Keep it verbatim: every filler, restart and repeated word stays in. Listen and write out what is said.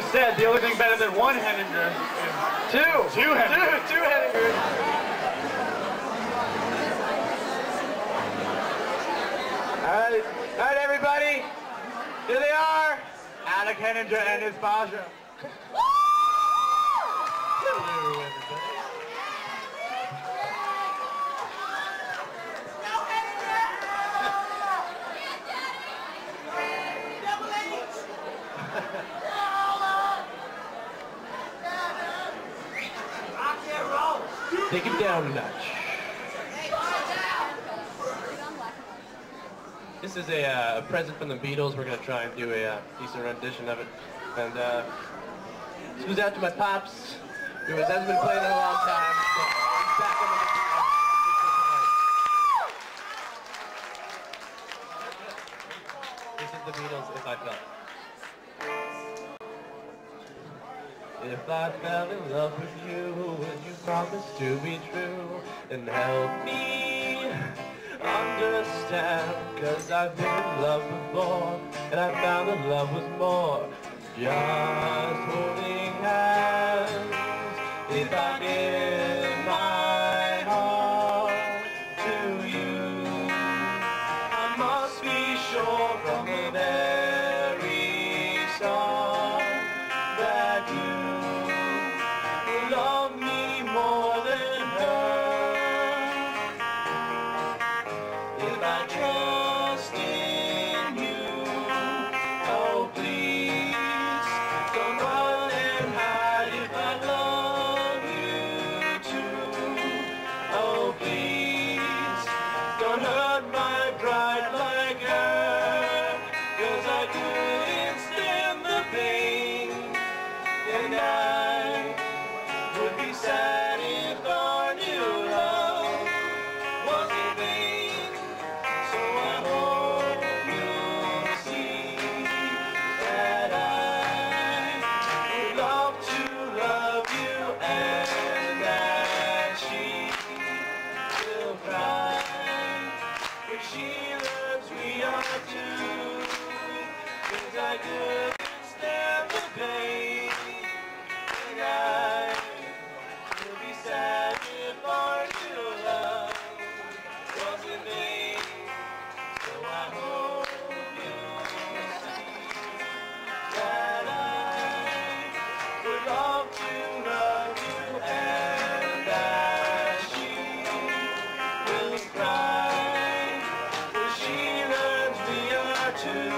said, the only thing better than one Henninger is two. Two Henningers. Two, two Henningers. All right, all right, everybody. Here they are, Alec Henninger and his Pasha. Hello, everybody. Take it down a notch. This is a, uh, a present from the Beatles. We're going to try and do a uh, decent rendition of it. And uh, this goes out to my pops, who hasn't been playing in a long time. So he's back on the This is the Beatles, If I Fell. If I fell in love with you, would you promise to be true and help me understand? Cause I've been in love before, and I found that love was more just holding hands. If I give my heart to you, I must be sure from the very start that you love me more than her. If I trust in you, oh please don't run and hide. If I love you too, oh please don't hurt my pride like her. Cause I couldn't stand the pain, and I would be sad if our new love was in vain. So I hope you'll see that I would love to love you, and that she will cry when she learns we are two. Cause I couldn't stand the pain, and I would be sad if our new love was in vain. So I hope you'll see that I would love to love you, and that she will cry when she learns we are two.